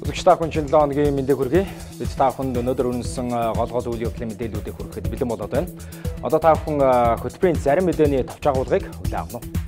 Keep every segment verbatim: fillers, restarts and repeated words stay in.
Үзэгч та бүхэн жилийн хоногийн мэндийг хүргэе. Бид та бүхэнд өнөөдөр үнэлсэн гол гол үйл явдлын мэдээллүүдийг хүргэхэд бэлэн болоод байна. Одоо та бүхэн хөтөлбөрийн зарим мэдээний товч агуулгыг хүлээн авах нь.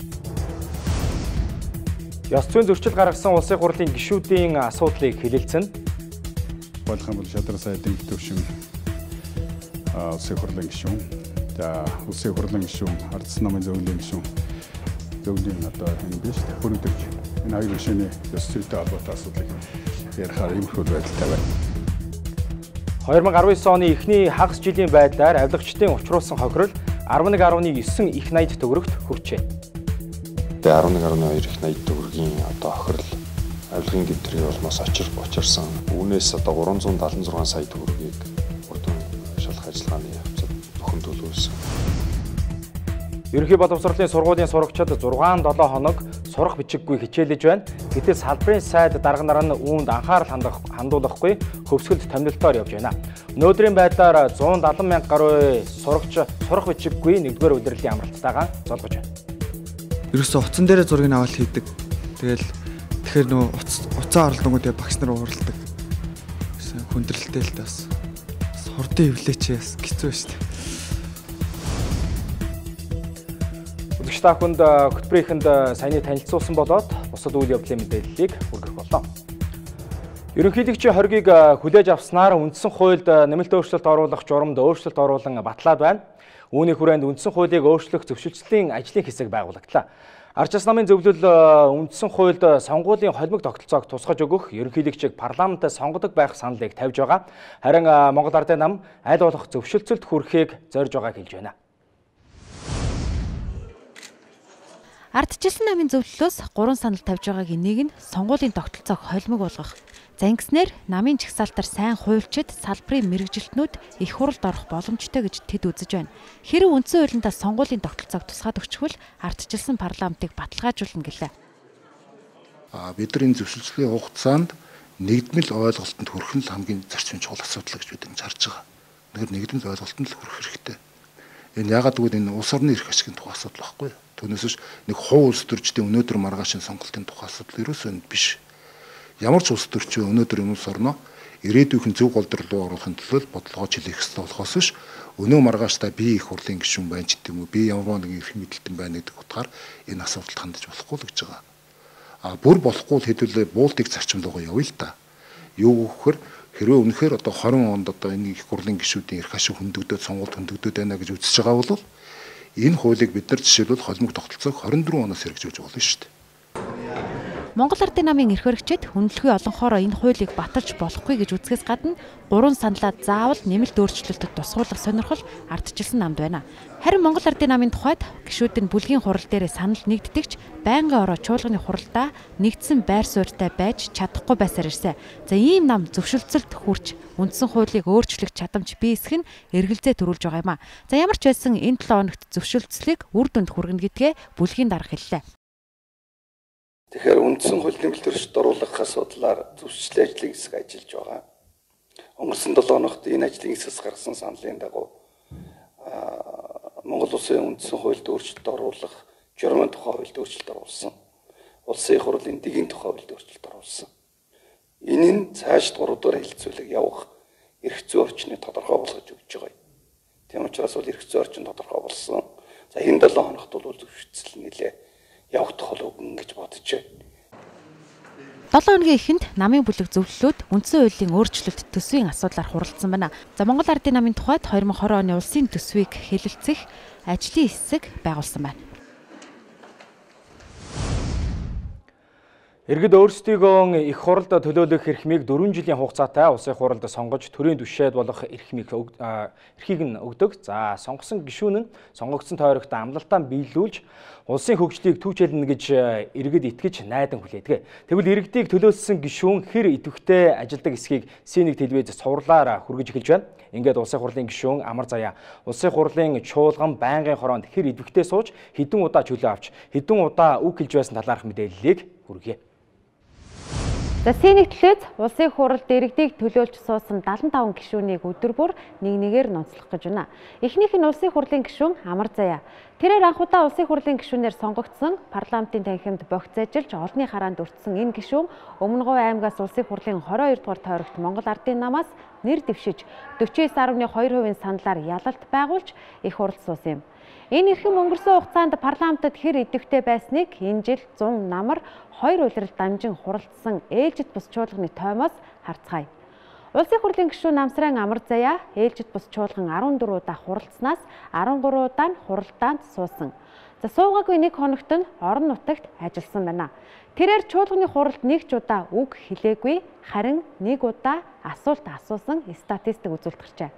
Ёс зүйн зөрчил гаргасан улсын хурлын гишүүдийн асуудлыг хэлэлцэн. Болгоом бол шадар сайдын төвшин улсын хурлын гишүүн, за улсын хурлын гишүүн, ардсан намын зөвлөлийн гишүүн, зөвлөлийн одоо энэ биш бүрдэж энэ хоёр гишүүний ёс зүйтэй холбоотой асуудлыг ярихаар юм хөл байдалтай байна. две тысячи десятый оны эхний хагас жилийн байдлаар авилгачдын учруулсан хохирол арван нэг нөлөө девять их найд төгрөгт хүрчээ. Тэгээ арван нэг нөлөө хоёр их найд төгрөгийн одоо хохирол авилгын дэвтрийн улмаас очир учирсан. Үүнээс одоо гурван зуун даатан зургаан сая төгрөгийг урдын шалах ажиллагааны явцад бүхэн төлөвлөсөн. Ерөнхий боловсролын сургуулийн сурагчид зургаан долоо хоног сурах бичиггүй хичээлж байна. Гэтэл салбарын сайд дарга нар нь үүнд анхаарал хандуулахгүй хөвсгөлд томилолтоор явж байна. Өнөөдрийн байдлаар зуун далайн мянга гаруй сурагч сурах бичиггүй нэгдүгээр удирлын амралттайгаа золгож байна. Ерөөсө утсан дээр зургийг аваад хийдэг. Тэгэл тэгэхээр нөө уцаа оролдонгууд багш нар уурладаг. Хүндрэлтэй л тас. Хурдан эвлээчээс хэцүү шүү дээ. Үзэгч та бүхэнд хөтөлбөрийнхэнд саяны танилцуулсан болоод бусад үйл явдлын мэдээллийг хүргэх боллоо. Ерөнхийлөгчийн хоргийг хүлээж авснаар үндсэн хуульд нэмэлт өөрчлөлт оруулах журамд өөрчлөлт оруулан батлаад байна. Үүний хүрээнд үндсэн хуулийг өөрчлөх зөвшөөрлөлийн ажлын хэсэг байгуулагдлаа. Ардчилсан намын зөвлөл үндсэн хуульд сонгуулийн холимог тогтолцоог тусгаж өгөх ерөнхийлөгчийг парламентд сонгодог байх саналыг тавьж байгаа. Харин Монгол Ардын нам аль болох зөвшөлтсөлд хүрэхийг зорж байгааг хэлж байна. Ардчилсан намын зөвлөлөөс гурван санал тавьж байгаагийн нэг нь сонгуулийн тогтолцоог холимог болгох. За ингэснээр намын чагсаалтаар сайн хуульчид салбарын мэрэгжилтнүүд их хуралд орох боломжтой гэж тэд үзэж байна. Хэрэв үндсэн хуулиндаа сонгуулийн тогтолцоог тусгаад өгчвөл ардчилсан парламентыг баталгаажуулна гэлээ. А бид нар энэ зөвшөөрлөлийн хугацаанд нэгдмэл ойлголтод хүрэх нь хамгийн зарчим чухал асуудал гэж бид энэ харж байгаа. Тэгэхээр нэгдмэл ойлголтод л хүрэх хэрэгтэй. Энэ ягаад гэвэл энэ улс орны эрх ашигын тухай асуудал байхгүй юу? Түүнээс биш нэг хуу улс төрчдийн өнөөдөр маргаашийн сонголтын тухай асуудал ерөөсөө биш. Ямар ч улс төрчөө өнөөдөр энэ улс орноо ирээдүйн зөв голдрол руу оруулахын тулд бодлогоо чилээх ёстой болохоос биш өнөө маргааштай би их хурлын гишүүн байна ч гэдэг юм уу би ямар нэгэн эрх мэдэлтэн байна гэдэг утгаар энэ асуудалд хандаж болохгүй л гэж байгаа. А бүр болохгүй л хэдүүлээ буултыг зарчимлуугаа явъя л та. Юу гэхээр хэрвээ үнэхээр одоо хорин онд одоо энэ их хурлын гишүүдийн эрх ашиг хөндөгдөөд сонголт хөндөгдөөд байна гэж үзэж байгаа бол энэ хуулийг бид нар жишээлбэл холимог тогтолцоог хорин дөрвөн оноос хэрэгжүүлж болно шүү дээ. Монгол Ардын намын эрх хэрэгчид хүндлэхүй олонхороо энэ хуулийг баталж болохгүй гэж үзэхээс гадна гурван саналаа заавал нэмэлт өөрчлөлтөд тусгуулах сонирхол ардчилсан намд байна. Харин Монгол Ардын намын тухайд гишүүд нь бүлгийн хурал дээр санал нэгддэгч байнгын ороо чуулганы хуралдаа нэгдсэн байр суурьтай байж чадахгүй байсаар ирсэн. За ийм нам зөвшөлтсөлд хүрч үндсэн хуулийг өөрчлөх чадамж бий эсэх нь эргэлзээ төрүүлж байгаа юм а. За ямар ч байсан энэ долоо хоногт зөвшөлтслийг үр дүнд хүргэнэ гэдгээ бүлгийн дарга хэллээ. Тэгэхээр үндсэн хууль нэмэлт өөрчлөлт оруулах асуудлаар зөвшөөрлөлийн ажлын хэсэг ажиллаж байгаа. Өнгөрсөн долоо хоногт энэ ажлын хэсгээс гаргасан саналын дагуу Монгол Улсын үндсэн хуульд өөрчлөлт оруулах, журмын тухай хуульд өөрчлөлт оруулсан. Улсын их хурлын дэгийн тухай хуульд өөрчлөлт оруулсан. Энэ нь цааш гурав дахь хэлэлцүүлэг явах эрх зүйн орчныг тодорхой болгож өгч байгаа. Тийм учраас бол эрх зүйн орчин тодорхой болсон. За энэ долоо хоногт бол зөвшөөрлөл нэлээ явагдах болов гэж бодож байна. долоо хоногийн эхэнд намын бүлэг зөвлөлүүд үндсэн хуулийн өөрчлөлт төсвийн асуудлаар хуралдсан байна. За Монгол Ардын намын тухайд две тысячи двадцать оны улсын төсвийг хэлэлцэх ажлын хэсэг байгуулсан байна. Иргэд өөрсдийгөө их хуралд төлөөлөх эрхмийг дөрвөн жилийн хугацаатай улсын хурлд сонгож төрийн түвшээд болох эрхмийг эрхийг нь өгдөг. За сонгосон гишүүн нь сонгогдсон тойрогт амлалтаа биелүүлж улсын хөгжлийг түүчэлнэ гэж иргэд итгэж найдан хүлээдэг. Тэгвэл иргэдийг төлөөлсөн гишүүн хэр идэвхтэй ажилдаг эсхийг Си нэг телевиз цувралаар хүргэж эхэлж байна. Ингээд улсын хурлын гишүүн Амар Заяа улсын хурлын чуулган байнгын хороонд хэр идэвхтэй сууж хэдэн удаа чөлөө авч хэдэн удаа үг хэлж байсан талаарх мэдээллийг хүргэе. За Сенийг төлөөс улсын хурлд иргэдийг төлөөлж суусан дагалан таван гишүүнийг өдөр бүр нэг нэгээр нонцлох гэж байна. Эхнийх нь улсын хурлын гишүүн Амар Заяа. Тэрээр анх удаа улсын хурлын гишүүнээр сонгогдсон парламентын танхимд богц ажиллаж олонний хараанд өртсөн энэ гишүүн Өмнө Говь аймгаас улсын хурлын хороо хоёр дугаар тойрогт Монгол Ардын намаас нэр дэвшиж forty-nine point two percent саналаар ялалт байгуулж их хурл суусан юм. Энэ эрхэм өнгөрсөн хугацаанд парламентод хэр идэвхтэй байсныг энэ жил one hundred намар хоёр улирал дамжин хуралдсан ээлжид бус чуулганы тоймоос харцгаая. Улсын хурлын гишүүн Намсран Амар Заяа ээлжид бус чуулган fourteen удаа хуралдсанаас thirteen удаа нь хуралдаанд суусан. За суугаагүй нэг хоногт нь орон нутагт ажилласан байна. Тэрээр чуулганы хуралд нэг ч удаа үг хэлээгүй, харин нэг удаа асуулт асуусан статистик үзүүлэлт гарчээ.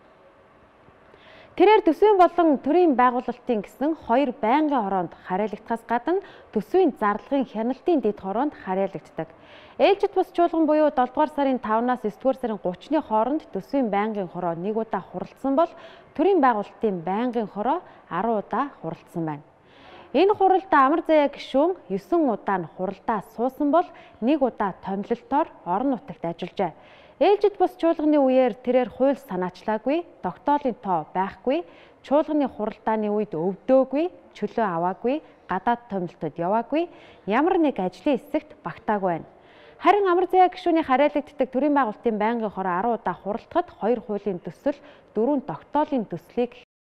Тэрээр төсвийн болон төрийн байгуулалтын гэсэн хоёр байнгын хороонд харьяалагдахаас гадна төсвийн зарлагын хяналтын дэд хороонд харьяалагддаг. Ээлжид бус чуулган буюу seven дугаар сарын five-наас nine дугаар сарын thirty-ны хооронд төсвийн байнгын хороо нэг удаа хуралдсан бол төрийн байгуулалтын байнгын хороо ten удаа хуралдсан байна. Энэ хуралд Амар Заяа гишүүн nine удаа нь хуралдаа суусан бол нэг удаа томилолтоор орон нутагт ажиллажээ. Ээлжид бус чуулганы үеэр тэрээр хууль санаачлаагүй, тогтоолын тоо байхгүй, чуулганы хуралдааны үед өвдөөгүй, чөлөө аваагүй, гадаад томилтод яваагүй, ямар нэг ажлын хэсэгт багтаагүй байна. Харин Амар Заяа гишүүний харьяалагддаг төрийн байгуулалтын байнгын хороо ten удаа хуралдахад two хуулийн төсөл, four тогтоолын төслийг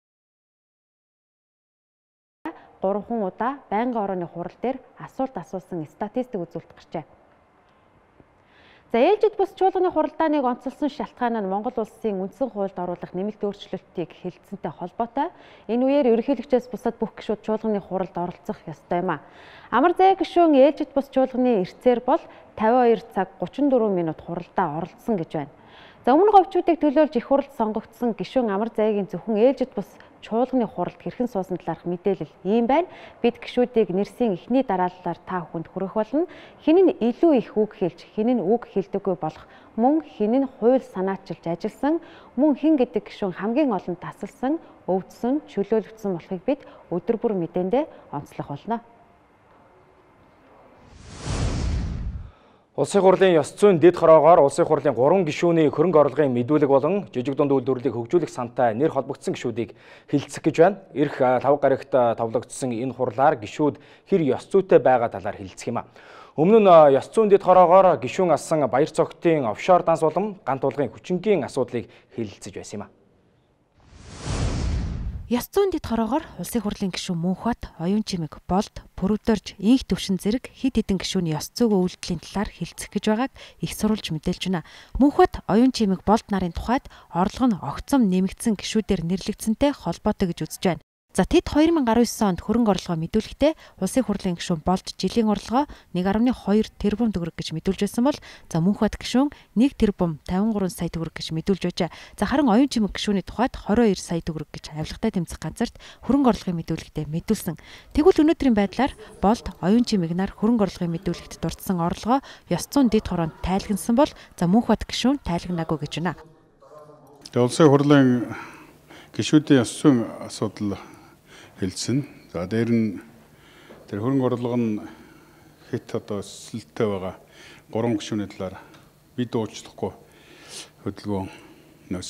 three удаа байнгын орооны хурал дээр асуулт асуусан статистик үзүүлэлт гарчээ. За ээлжид бус чуулганы хуралдааныг онцолсон шалтгаан нь Монгол улсын үндсэн хуульд оруулах нэмэлт өөрчлөлтийг хэлэлцэнтэй холбоотой. Энэ үеэр ерөнхийлөгчөөс бусад бүх гишүүд чуулганы хуралд оролцох ёстой юм а. Амар Заяа гишүүн ээлжид бус чуулганы эрсээр бол fifty-two цаг thirty-four минут хуралдаа оролцсон гэж байна. За өмнө говьчуудыг төлөөлж их хуралд сонгогдсон гишүүн Амар Заяагийн зөвхөн ээлжид бус чуулганы хуралд хэрхэн суусан талаарх мэдээлэл ийм байна. Бид гишүүдийг нэрсийн эхний дараалалаар та бүхэнд хүргэх болно. Хэн нь илүү их үг хэлж, хэн нь үг хэлдэггүй болох, мөн хэн нь хууль санаачилж ажилласан, мөн хэн гэдэг гишүүн хамгийн олон тасалсан, өвдсөн, чөлөөлөгдсөн болохыг бид өдөр бүр мэдээндээ онцлох болно. Улсын хурлын ёс зүйн дэд хороогоор улсын хурлын гурван гишүүний хөрөнгө орлогын мэдүүлэг болон жижиг дунд үйлдвэрлэлийг хөгжүүлэх сантай нэр холбогдсон гишүүдийг хилцэх гэж байна. Ирэх лав гарагт товлогдсон энэ хурлаар гишүүд хэр ёс зүйтэй байгаа талаар хэлцэх юм а. Өмнө нь ёс зүйн дэд хороогоор гишүүн асан баяр цогтын офшор данс улам гант уулгын хүчингийн асуудлыг хэлэлцэж байсан юм а. Ёс зүйн дэд хороогоор улсын хурлын гишүүн Мөнхбат, Оюун Чимэг, Болд, Пүрвдөрж, Инх Төвшин зэрэг хэд хэдэн гишүүний ёс зүйн үйлдэлийн талаар хэлцэх гэж байгааг их сурвалж мэдээлж байна. Мөнхбат, Оюун Чимэг, Болд нарын тухайд орлого нь огцом нэмэгдсэн гишүүдээр нэрлэгдсэнтэй холбоотой гэж үзэж байна. За тэд two thousand nineteen онд хөрөнгө орлогоо мэдүүлэхдээ улсын хурлын гишүүн Болд жилийн орлогоо one point two тэрбум төгрөг гэж мэдүүлж байсан бол за Мөнхбат гишүүн one тэрбум fifty-three сая төгрөг гэж мэдүүлж байжээ. За харин Оюун Чимэг гишүүний тухайд twenty-two сая төгрөг гэж авилгатай тэмцэх газарт хөрөнгө орлогын мэдүүлэгтээ мэдүүлсэн. Тэгвэл өнөөдрийн байдлаар Болд, Оюун Чимэг нар хөрөнгө орлогын мэдүүлэгт дурдсан орлогоо ёс зүйн дэд хороонд тайлгнасан бол за Мөнхбат гишүүн тайлгнаагүй гэж байна. Улсын хурлын гишүүдийн ёс зүйн асуудал хэлсэн. За дээр нь тэр хөрөнгө орлого нь хэд одоо өсөлттэй байгаа гурван гишүүний талаар бид уучлахгүй хөдөлгөөнөөс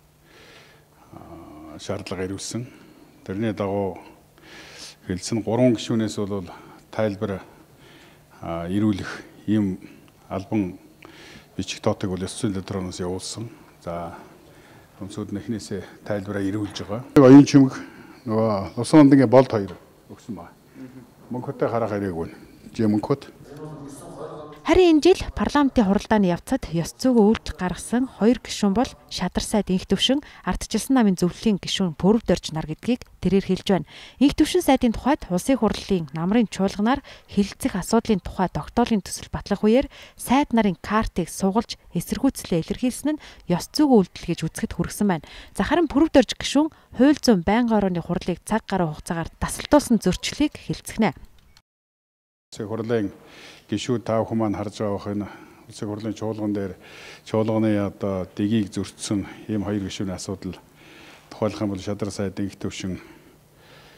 шаардлага ирүүлсэн. Тэрний дагуу хэлсэн гурван гишүүнээс бол тайлбар ирүүлэх ийм албан бичих тоотыг бол ёс зүйн дэдхороноос явуулсан. За өмсөд нэхнээсээ тайлбараа ирүүлж байгаа. Оюун Чимэг нөгөө Усан онгийн Болд хоёр өгсөн ба. Мөнхбаттай харах хэрэггүй. Жи Мөнхбат. Харин энэ жил парламентын хуралдааны явцад ёс зүйн үйлдэл гаргасан хоёр гишүүн бол Шадар сайд Инх Төвшин, Ардчилсан намын зөвлөлийн гишүүн Пүрвдөрж нар гэдгийг тэрээр хэлж байна. Инх Төвшин сайдын тухайд улсын хурлын намрын чуулганаар хэлэлцэх асуудлын тухай тогтоолын төсөл батлах үеэр сайд нарын картыг сугалж эсэргүүцлээ илэрхийлсэн нь ёс зүйн үйлдэл гэж үзэхэд хүргэсэн байна. За харин Пүрвдөрж гишүүн хууль зүйн байнгын орооны хурлыг цаг гаруй хугацаагаар тасалтуулсан зөрчлийг хэлцгэнэ. Улсын хурлын гишүүд тав хүмүүс маань харж байгаа энэ улсын хурлын чуулган дээр чуулганы одоо дэгийг зөрчсөн ийм хоёр гишүүний асуудал тухайлах юм бол Шадар сайд Инх Төвшин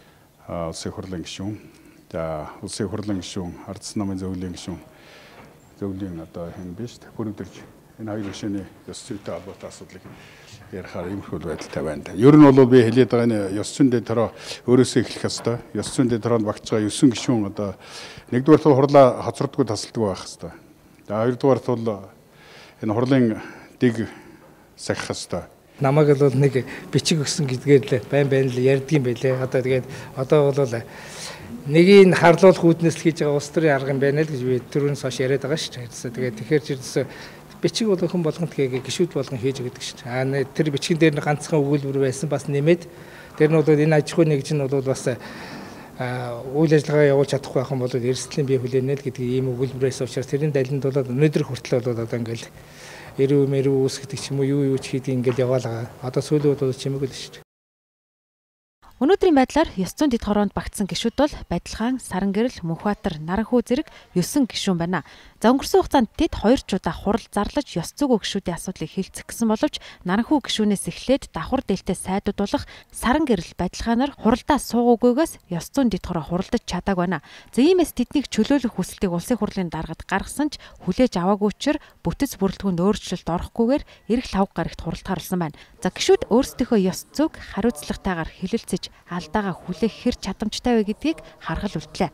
улсын хурлын гишүүн, за улсын хурлын гишүүн, Ардсан намын зөвлөлийн гишүүн зөвлөлийн одоо хэн биш бүрдүүлж энэ хоёр гишүүний ёс зүйтэй холбоотой асуудлыг ярихаар иймэрхүү байдалтай байна. Ер нь бол би хэлээд байгаа энэ ёс зүйн дэтроо өөрөөсөө эхлэх ёстой. Ёс зүйн дэтроонд багтж байгаа есөн гишүүн одоо нэгдүгээр нь хурлаа хоцродгүй тасалдгүй байх ёстой. За хоёрдугаар нь энэ хурлын дэг сахих ёстой. Намайг бол нэг бичиг өгсөн гэдгээр л байн байн л ярьдгийм байлээ. Одоо тэгээд одоо бол нэгийг харлуулах үүднээс л хийж байгаа улс төрийн арга юм байна л гэж би түрүүнээс хойш яриад байгаа шүү дээ. Тэгээд тэгэхээр ч бичиг бол хэн болгонд гэгээ гişүүд болгон хийж өгдөг шүү дээ. Аа тэр бичгэн дээр нь ганцхан өгүүлбэр байсан бас нэмээд тэр нь бол энэ аж ахуй нэгж нь бол бас үйл ажиллагаа явуулж чадахгүй байх юм бол эрсдлийн бие хүлээнэ л гэдэг ийм өгүүлбэрээс учраас тэрийн далинд бол өнөөдөр хүртэл бол одоо ингээл эрүү мэрүү үүсгдэг ч юм уу юу юу ч хийдэг ингээл яваалаа. Одоо сүүлийн үед бол чимээгүй л шүү дээ. Өнөөдрийн байдлаар ёс зүйн дэд хороонд багтсан гишүүд бол Бадилхан, Сарангэрэл, Мөнхбаатар, Наранхүү зэрэг ёсон гишүүн байна. За өнгөрсөн хугацаанд тэд хоёр ч удаа хурал зарлаж ёс зүйн гишүүдийн асуудлыг хэлцэх гэсэн боловч Наранхүү гишүүнээс эхлээд давхар дээлтэй сайдууд болох Сарангэрэл, Бадилханаар хуралдаа суугаагүйгээс ёс зүйн дэд хороо хуралдаж чадааг байна. За иймээс тэднийг чөлөөлөх хүсэлтийг улсын хурлын даргад гаргасан ч хүлээж аваагүй учраас бүтэц бүрэлдэхүүнд өөрчлөлт орохгүйгээр эрх лавг гарагт хуралдахаар болсон байна. За гишүүд өөрсдийнхөө ёс зүйг хариуцлагатайгаар хэлэлцэж алдаагаа хүлээх хэр чадамжтай вэ гэдгийг харгал үлдлээ.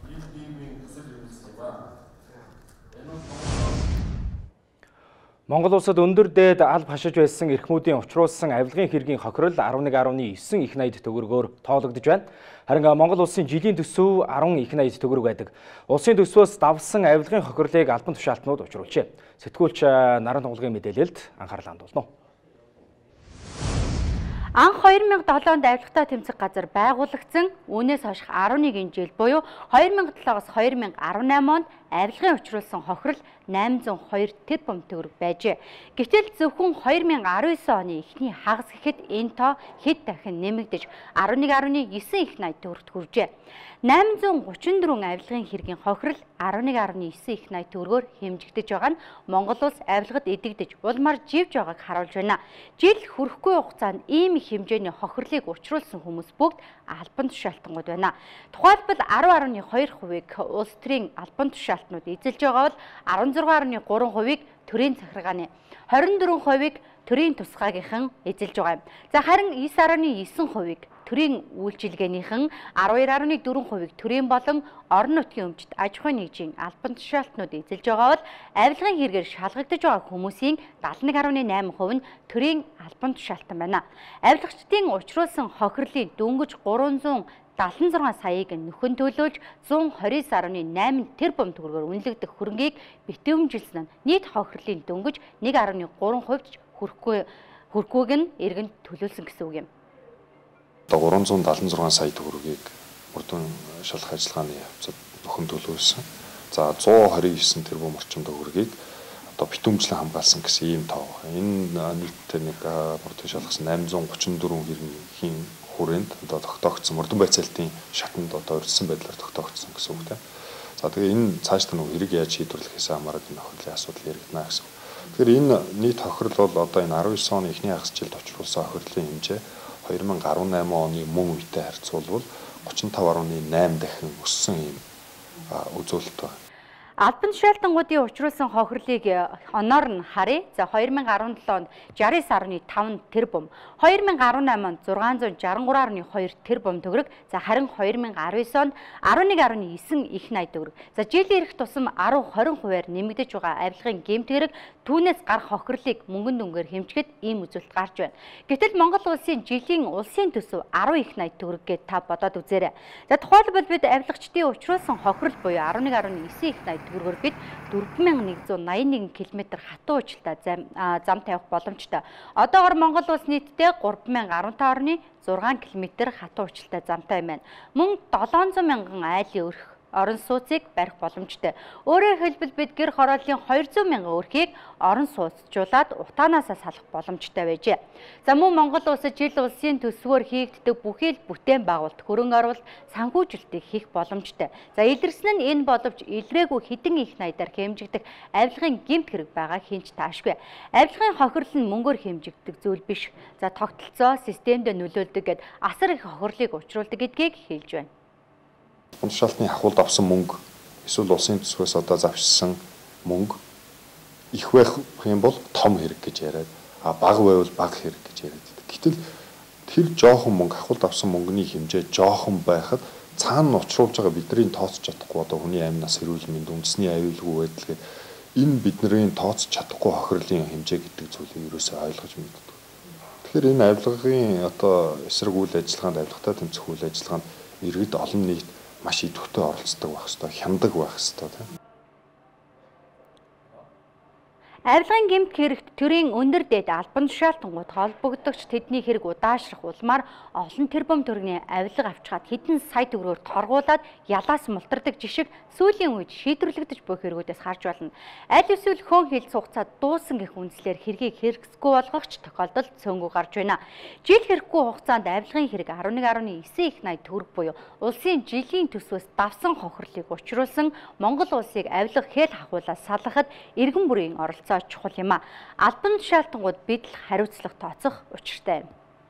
Монгол улсад өндөр дээд алба хашиж байсан эрхмүүдийн учруулсан авилгын хэргийн хохирол арван нэг нугаас девять их найд төгрөгөөр тоологдож байна. Харин Монгол улсын жилийн төсөв арван их найд төгрөг байдаг. Улсын төсвөөс давсан авилгын хохирлыг албан тушаалтнууд учруулжээ. Сэтгүүлч Наран Тунгалгийн мэдээлэлд анхаарлаа хандуулна. Анх хоёр мянга долоонд авилгатай тэмцэх газар байгуулагдсан. Үүнээс хойш арван нэг жил буюу хоёр мянга долоогоос хоёр мянга арван восемь онд авилгын учруулсан хохирол восемь зуун и хоёр тэрбум төгрөг байжээ. Гэтэл зөвхөн хоёр мянга арван девять оны эхний хагас гэхэд энэ тоо хэд дахин нэмэгдэж арван нэг девять их найд төгрөгт хүржээ. восемь зуун гучин дөрвөн авилгын хэргийн хохирол арван нэг девять их найд төгрөгөөр хэмжигдэж байгаа нь Монгол улс авилгад эдэгдэж улмаар живж байгааг харуулж байна. Жил хүрэхгүй хугацаанд ийм их хэмжээний хохирлыг учруулсан хүмүүс бүгд албан тушаалтангууд байна. Тухайлбал арван гаруй хоёр хувийг улс төрийн албан тушаалтнууд эзэлж байгаа бол арван зургаан гаруй гурван хувийг төрийн захиргааны, хорин дөрвөн хувийг төрийн тусгаагийнхан эзэлж байгаа юм. За харин девять гаруй девять хувийг төрийн үйлчилгээнийхэн, арван хоёр гаруй дөрвөн хувийг төрийн болон орон нутгийн өмчт аж ахуйн нэгжийн албан тушаалтнууд эзэлж байгаа бол авилгын хэрэгээр шалгагдаж байгаа хүмүүсийн дадлан нэг гаруй найман хувь нь төрийн албан тушаалтан байна. Авилгачдын учруулсан хохирлын дөнгөж гурван зуун дадлан зургаан саяыг нөхөн төлөөлж зуун и девять гаруй восемь тэрбум төгрөгөөр үнэлэгдэх хөрөнгийг битүүмжилсэн нь нийт хохирлын дөнгөж нэг гаруй гурван хувьд хүрэхгүй хүрхгүйг нь иргэн төлөөлсөн гэсэн үг юм. гурван зуун дадлан зургаан сая төгрөгийг урдын шалгах ажиллагааны явцад нөхөн төлөвлөсөн. За зуун и девять тэрбум орчим төгрөгийг одоо битүүмжлэн хамгаалсан гэсэн ийм тоо. Энэ нийтдээ нэг урдын шалгасан восемь зуун гучин дөрвөн хэргийн хүрээнд одоо тогтоогдсон мөрдөн байцаалтын шатанд одоо урьдчилсан байдлаар тогтоогдсон гэсэн үг тийм. За тэгээ энэ цаашдаа нэг хэрэг яаж шийдвэрлэхээс хамаарат энэ хохирлын асуудал яригдана гэсэн. Тэгэхээр энэ нийт хохирол бол одоо энэ девять оны эхний хагас жилд очруулсан хохирлын хэмжээ хоёр мянга арван восемь оны мөн үетэй харьцуулбал тридцать пять гаруй восемь дахин өссөн юм үзүүлэлт байна. Албан тушаалтангуудын учруулсан хохирлыг оноор нь харъя. За хоёр мянга арван долоо онд шестьдесят гаруй пять тэрбум, хоёр мянга арван восемь онд зургаан зуун шестьдесят три гаруй two тэрбум төгрөг, за харин хоёр мянга арван девять онд арван нэг гаруй девять их найд төгрөг. За жилийн ирэх тусам ten twenty хувиар нэмэгдэж байгаа авилгын гэмтгэрэг түүнээс гарах хохирлыг мөнгөн дүнгээр хэмжихэд ийм үзүүлэлт гарч байна. Гэтэл Монгол улсын жилийн улсын төсөв ten их найд төгрөг гэж та бодоод үзээрэй. За тухайлбал бид авилгачдын учруулсан хохирол буюу арван нэг гаруй девять их найд төгрөгөөр бид дөрвөн мянган нэгдүгээр зуун наян нэгэн км хатуу уучлалтай зам зам тавих боломжтой. Одоогоор Монгол улс нийтдээ гурван мянган арван таван зургаан км хатуу уучлалтай замтай юм байна. Мөн долоон зуун мянган айлын өрх орон сууцыг барих боломжтой. Өөрөөр хэлбэл бид гэр хорооллын хоёр зуун мянган өрхийг орон сууцжуулаад утаанаасаа салах боломжтой байжээ. За мөн Монгол улсад жил улсын төсвөөр хийгддэг бүхий л бүтээн байгуулалт, хөрөнгө оруулалт, санхүүжилтийг хийх боломжтой. За илэрсэн нь энэ боловч илрээгүй хэдэн их найдаар хэмжигдэх авилгын гэмт хэрэг байгаа хинч таашгүй. Авилгын хохирол нь мөнгөөр хэмжигдэх зүйл биш. За тогтолцоо системд нөлөөлдөг гэд асар их хохирлыг учруулдаг гэдгийг хэлж байна. Уншаалтны хахуулд авсан мөнгө, эсвэл улсын төсвөөс одоо завшсан мөнгө их байх юм бол том хэрэг гэж яриад, а бага байвал бага хэрэг гэж яриад. Гэтэл тэр жоохон мөнгө авахд авсан мөнгөний хэмжээ жоохон байхад цаана учруулж байгаа бидний тооцож чадахгүй одоо хүний амь нас, эрүүл мэнд, үндэсний аюулгүй байдал гэдэг энэ бидний тооцож чадахгүй хохирлын хэмжээ гэдэг зүйлийг ерөөсөө ойлгож мэддэг. Тэгэхээр энэ авилгын одоо эсрэг үйл ажиллагаанд, авилгатай тэмцэх үйл ажиллагаанд иргэд олон нийт маш идэвхтэй оролцдог байх ёстой, хямдаг байх ёстой тийм. Авилгын гэмт хэрэгт төрийн өндөр дэд албан тушаалтангууд холбогдогч тэдний хэрэг удаашрах улмаар олон тэрбум төгрөгийн авилга авчгаад хэдэн сая төгрөгөөр торгуулад ялаас мултардаг жишг сүүлийн үед шийдвэрлэгдэж буй хэрэгүүдээс харж байна. Аль эсвэл хөөн хилц хугацаа дуусан гэх үндслээр хэргийг хэрэгсгүй болгохч тохиолдол цөөнгүй гарч байна. Жил хэрэггүй хугацаанд авилгын хэрэг арван нэг гаруй девять их найдаад төгрөг буюу улсын жилийн төсвөөс давсан хохирлыг учруулсан Монгол улсыг авилга хэл хахуулаад салгахад иргэн бүрийн оролцоо чухал юм а. Албан тушаалтангууд бид л хариуцлага тооцох учиртай юм.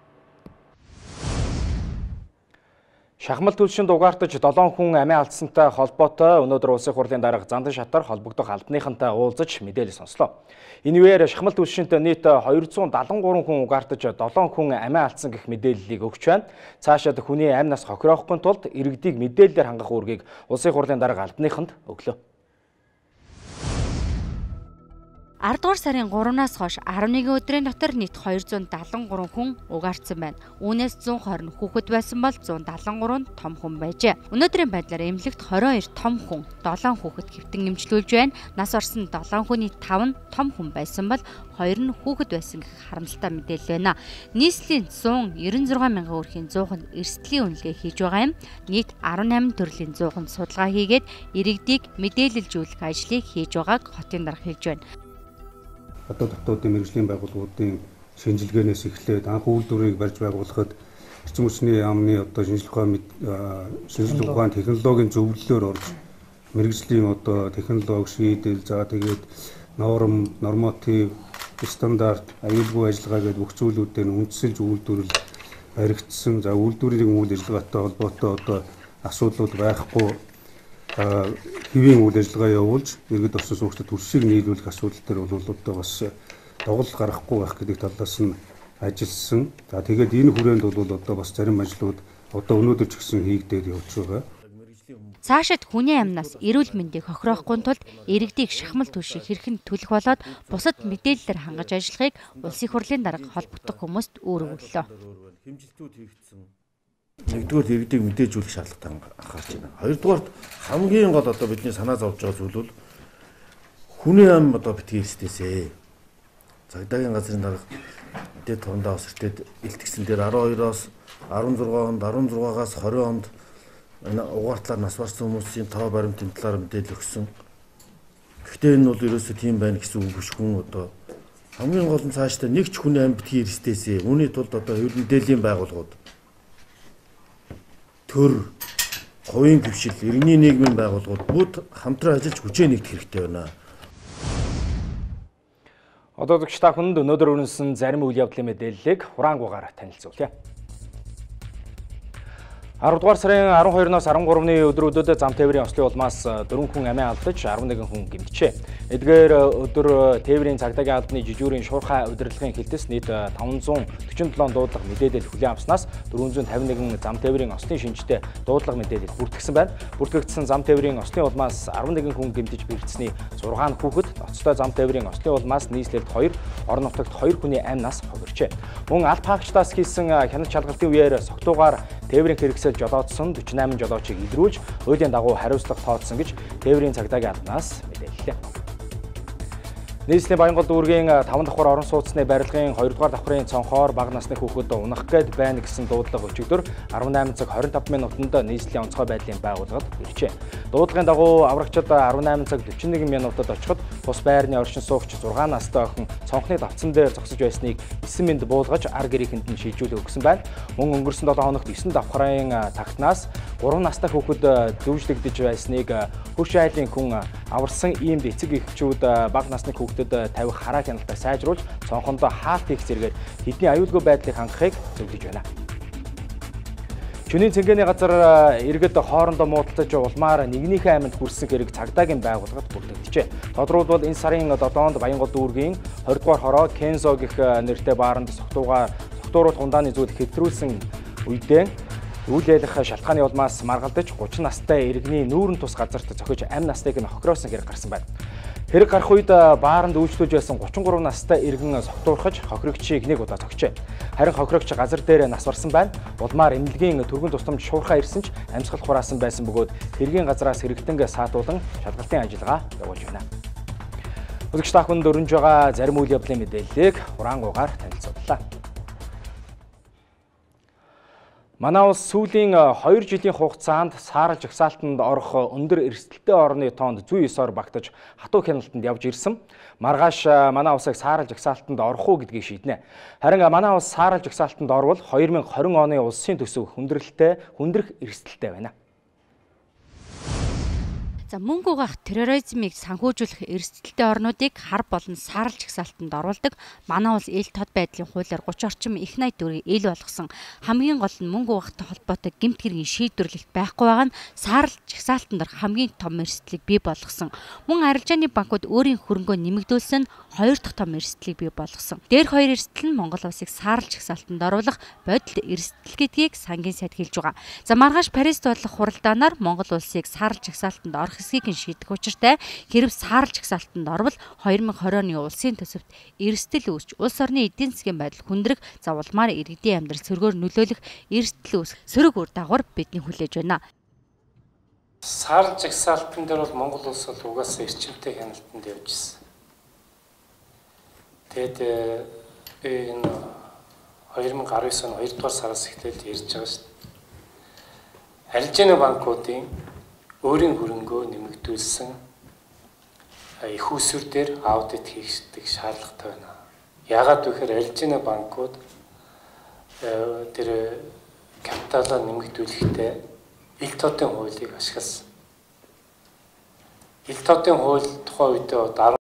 Шахмал түлшинд угаартаж долоон хүн амиа алдсантай холбоотой өнөөдөр улсын хурлын дарга Зандан шатар холбогдох албаныхантай уулзаж мэдээлэл сонслоо. Энэ үеэр шахмал түлшинт нийт хоёр зуун дагалан гурван хүн угаартаж долоон хүн амиа алдсан гэх мэдээллийг өгч байна. Цаашаад хүний амь нас хохироохгүй тулд иргэдийг мэдээлэлээр хангах үүргийг улсын хурлын дарга албаныханд өглөө. аравдугаар сарын гуравнаас хойш арван нэгэн өдрийн дотор нийт хоёр зуун дагалан гурван хүн угаартсан байна. Үүнээс зуун хорин хүүхэд байсан бол зуун дагалан гурав том хүн байжээ. Өнөөдрийн байдлаар эмнэлэгт хорин хоёр том хүн, долоон хүүхэд хэвтэн эмчилүүлж байна. Нас орсон долоон хүний тав нь том хүн байсан бол хоёр нь хүүхэд байсан гэх харамсалтай мэдээлэл байна. Нийслэлийн зуун девяносто зургаан мянган өрхийн зууханд эрсдлийн үнэлгээ хийж байгаа юм. Нийт арван найман төрлийн зууханд судалгаа хийгээд иргэдийг мэдээлэлжүүлэх ажлыг хийж байгааг хотын дарга хэлж байна. Одоо дотоодын мэргэжлийн байгууллагуудын шинжилгээнээс эхлээд анх үйлдвэрийг барьж байгуулахад эрчим хүчний яамны одоо шинжилгээ ухаан шинжилгээ ухаан технологийн зөвлөлөөр орж мэргэжлийн одоо технологи шийдэл за тэгээд норм, норматив, стандарт, аюулгүй ажиллагаа гэдэг бүх зүйлүүдээр үндэслэж үйлдвэрлэл баригдсан. За үйлдвэрийн үйл ажиллагаатай холбоотой одоо асуудлууд байхгүй хэвийн үйл ажиллагаа явуулж иргэд орсон суугчдад төрсийг нийлүүлэх асуудал төр бол одоо бас доголдол гарахгүй байх гэдэг талаас нь ажилласан. За тэгээд энэ хүрээнд бол одоо бас зарим ажлууд одоо өнөөдөр ч гэсэн хийгдээд явж байгаа. Цаашид хүний амнаас эрүүл мэндийг хохироохгүй тулд иргэдийг шахмал түлшийг хэрхэн төлөх болоод бусад мэдээлэлээр хангаж ажиллахыг улсын хурлын дарга холбогдох хүмүүст өөрөглөө. Хэмжилтүүд хийгдсэн. Нэгдүгээр иргэдийг мэдээж үлэх шаардлагатай анхаарч байна. Хоёрдугаар хамгийн гол одоо бидний санаа зовж байгаа зүйл бол хүний ам одоо битгий эрсдээсэ. Цагдаагийн газрын дарга мэдээ тундаа өсөртөд илтгэсэн дээр арван хоёроос арван зургаан онд, арван зургаагаас хорин онд угаартлаар нас барсан хүмүүсийн тоо баримтын талаар мэдээлэл өгсөн. Гэхдээ энэ бол ерөөсөө тийм байна гэсэн үг биш хүн одоо хамгийн гол нь цаашдаа нэг ч хүний ам битгий эрсдээсэ. Үүний тулд одоо хэвлэл мэдээллийн байгууллагууд төр, хувийн гишүүл, иргэний нийгмийн байгууллагууд бүгд хамтран ажиллаж хүчээ нэгдэх хэрэгтэй байна. Одоо зөвч та хүнд өнөөдөр өрнөсөн зарим үйл явдлын мэдээллийг хураангуйгаар танилцуулъя. аравдугаар сарын арван хоёроноос арван гуравны өдрүүдэд зам тээврийн ослын улмаас дөрвөн хүн амиа алдаж арван нэгэн хүн гэмтжээ. Эдгээр өдөр тээврийн цагдаагийн албаны жижүүрийн шуурхай удирдлагын хилтэс нийт таван зуун дөрвөн седем дуудлага мэдээлэл хүлээн авснаас дөрвөн зуун тавин нэгэн зам тээврийн ослын шинжтэй дуудлага мэдээлэл бүртгэгдсэн байна. Бүртгэгдсэн зам тээврийн ослын улмаас арван нэгэн хүн гэмтэж бэрхсэний зургаан хүүхэд, ноцтой зам тээврийн ослын улмаас нийслэлд хоёр, орон нутагт хоёр хүний амь нас ховирчээ. Мөн аль хаагчдаас хийсэн хяналт шалгалтын үеэр согтуугаар тээврийн хэрэгсэл жолоодсон дөрвөн найман жолоочийг илрүүлж хуулийн дагуу хариуцлага тооцсон гэж тээврийн цагдаагийн албанаас мэдээллээ. Нийслэлийн Баянгол дүүргийн таван давхар орон сууцны барилгын хоёрдугаар давхрын цонхоор бага насны хүүхэд унах гээд байна гэсэн дуудлага өчигдөр арван найман цаг хорин таван минутанд нийслэлийн онцгой байдлын байгууллагад иржээ. Дуудлагын дагуу аврагчид арван найман цаг дөрвөн нэгэн минутад очиход тус байрны оршин суугч зургаан настай охин цонхны давцсан дээр зогсож байсныг эсэн мэнд буулгаж ар гэрийнхэнд нь шилжүүлэг өгсөн байна. Мөн өнгөрсөн долоо хоногт есөн давхрын тагтнаас гурван настай хүүхэд дүүжлэгдэж байсныг хөрш айлын хүн аварсан иймд эцэг эхчүүд бага насны хүүхдэд тавих хараа хяналтаа сайжруулж цонхондоо хаалт хийх зэргээр тэдний аюулгүй байдлыг хангахыг зөвлөж байна. Шөнийн цэнгэний газар иргэд хоорондоо муудалцаж улмаар нэгнийхээ айманд хүрсэн хэрэг цагдаагийн байгууллагад бүртгэгджээ. Тодорхойлбол энэ сарын долоонд Баянгол дүүргийн двадцать дугаар хороо Кензо гэх нэртэй бааранд согтуугаар согтууруулах ундааны зүйл хэвтрүүлсэн үедээ үйл ялах шалтгааны улмаас маргалдаж гучин настай иргэний нүүрэн тус газарт зохиж амь настайг нь хохироосон хэрэг гарсан байна. Хэрэг гарах үед бааранд үйлчлүүлж байсан гучин гурван настай иргэн согтуурхаж хохирогчийг нэг удаа зогчээ. Харин хохирогч газар дээр нас барсан байна. Улмаар эмнэлгийн түргэн тусламж шуурхаа ирсэн ч амьсгал хураасан байсан бөгөөд хэргийн газраас хэрэгтэнгээ саатуулан шалгалтын ажиллагаа явуулж байна. Үзэгч та бүхэнд өрнөж байгаа зарим үйл явдлын мэдээллийг хураангуйгаар танилцууллаа. Манай улс сүүлийн хоёр жилийн хугацаанд саарал жагсаалтанд орох өндөр эрсдэлтэй орны тоонд зүй ёсоор багтаж хатуу хяналтанд явж ирсэн. Маргааш манай улсыг саарал жагсаалтанд орох уу гэдгийг шийднэ. Харин манай улс саарал жагсаалтанд орвол две тысячи двадцать оны улсын төсөв хүндрэлтэй хүндрэх эрсдэлтэй байна. За мөнгө угаах терроризмыг санхүүжүүлэх эрсдэлтэй орнуудыг хар болон саарал жагсаалтанд оруулдаг манай улс ил тод байдлын хуулиар thirty орчим их найд дүрийг ил болгосон. Хамгийн гол нь мөнгө угаахтай холбоотой гэмт хэргийн шийдвэрлэлт байхгүй байгаа нь саарал жагсаалтанд орох хамгийн том эрсдлийг бий болгосон. Мөн арилжааны банкуд өөрийн хөрөнгөө нэмэгдүүлсэн нь хоёр дахь том эрсдлийг бий болгосон. Дээрх хоёр эрсдэл нь Монгол улсыг саарал жагсаалтанд оруулах бодит эрсдэл гэдгийг сангийн сайд хэлж байгаа. За маргааш Парист болох хуралдаанаар Монгол улсыг саарал жагсаалтанд орох хэсгийг шийдэх учиртай хэрв саарал жагсаалтанд орвол twenty twenty оны улсын төсөвт эрсдэл үүсч улс орны эдийн засгийн байдал хүндрэх, завулмаар иргэдийн амьдрал сөргөөр нөлөөлөх эрсдэл үүсэх сөрөг үр дагавар бидний хүлээж байна. Саарал жагсаалтан дээр бол Монгол улс бол угаасаа эрчимтэй хяналтанд явж ирсэн. Тэгэд энэ twenty nineteen оны two дугаар сараас эхлээд ярьж байгаа шүү дээ. Арилжааны банкуудын өөрийн хөрөнгөө нэмэгдүүлсэн их усүр дээр аудит хийх шаардлагатай байна. Яагаад гэвэл арилжааны банкуд тэр капиталаа нэмэгдүүлэхдээ ил тодын хуулийг ашигласан. Ил тодын хууль тухай үедээ